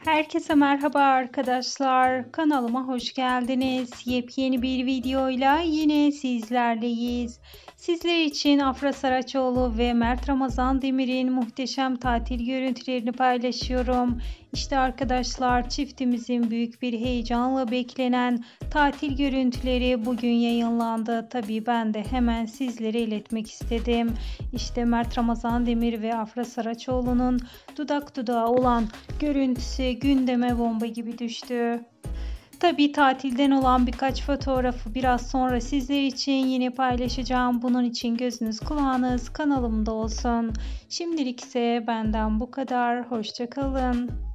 Herkese merhaba arkadaşlar. Kanalıma hoş geldiniz. Yepyeni bir videoyla yine sizlerleyiz. Sizler için Afra Saraçoğlu ve Mert Ramazan Demir'in muhteşem tatil görüntülerini paylaşıyorum. İşte arkadaşlar, çiftimizin büyük bir heyecanla beklenen tatil görüntüleri bugün yayınlandı. Tabii ben de hemen sizlere iletmek istedim. İşte Mert Ramazan Demir ve Afra Saraçoğlu'nun dudak dudağa olan görüntüsü gündeme bomba gibi düştü. Tabii tatilden olan birkaç fotoğrafı biraz sonra sizler için yine paylaşacağım. Bunun için gözünüz kulağınız kanalımda olsun. Şimdilik ise benden bu kadar. Hoşça kalın.